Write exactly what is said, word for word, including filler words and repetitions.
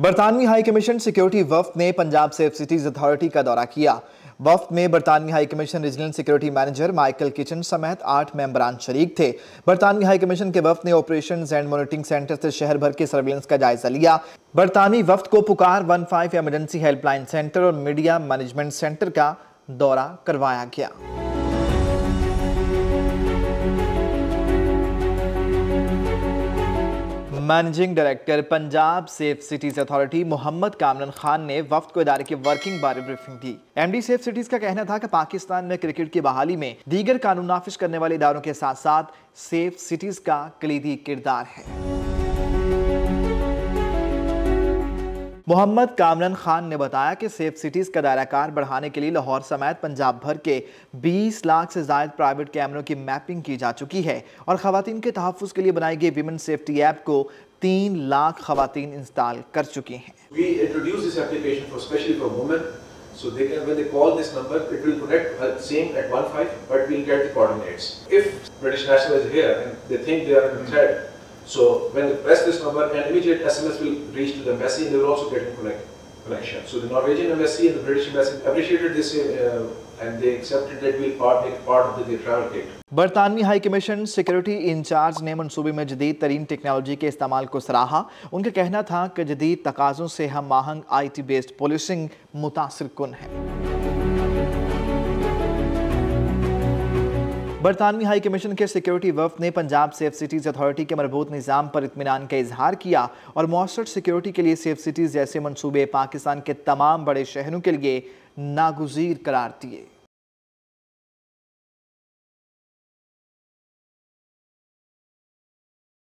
बरतानवी high commission security वफ्द ने Punjab safe cities authority का दौरा किया। वफ्द में बरतानवी high commission regional security manager Michael Kitchen समेत आठ मेंबरान शरीक थे। बरतानवी हाई कमीशन के वफ्द ने ऑपरेशंस एंड मॉनिटरिंग सेंटर से शहर भर के सर्विलेंस का जायजा लिया। बरतानवी वफ्द को पुकार one five emergency helpline centre और मीडिया मैनेजमेंट सेंटर का दौरा करवाया गया। Managing director Punjab safe cities authority Mohammad Kamran Khan ने वफ्द को इदारे की वर्किंग बारे ब्रीफिंग दी। एमडी सेफ सिटीज का कहना था कि पाकिस्तान में क्रिकेट की बहाली में दीगर कानून नाफिज करने वाले इदारों के साथ साथ सेफ सिटीज का कलीदी किरदार है। मोहम्मद कामरान खान ने बताया कि सेफ सिटीज का दायरा कार बढ़ाने के लिए लाहौर समेत पंजाब भर के बीस लाख से ज्यादा प्राइवेट कैमरों की मैपिंग की जा चुकी है और खवातीन के तहफ्फुज़ के लिए बनाई गई विमेन सेफ्टी ऐप को तीन लाख खवातीन इंस्टॉल कर चुकी हैं। We introduce this application for especially for women, so they can when they call this number, it will connect at same at one five, but we'll get the coordinates. If British national is here and they think they are in threat, so when they press this number, an immediate S M S will reach to the embassy, and they will also get in connection. So the Norwegian embassy and the British embassy appreciated this, uh, and they accepted that we'll part make part of the, the travel kit. बरतानवी high commission security incharge ने मनसूबे में जदीद तरीन technology के इस्तेमाल को सराहा। उनका कहना था कि जदीद तकाज़ों से हम आहंग आई टी बेस्ड पुलिसिंग मुतासिर कुन है। बरतानवी हाई कमीशन के सिक्योरिटी वफ्द ने पंजाब सेफ सिटीज अथॉरिटी के मरबूत निज़ाम पर इत्मीनान का इजहार किया और मौसर सिक्योरिटी के लिए सेफ सिटीज जैसे मनसूबे पाकिस्तान के तमाम बड़े शहरों के लिए नागुज़ीर करार दिए।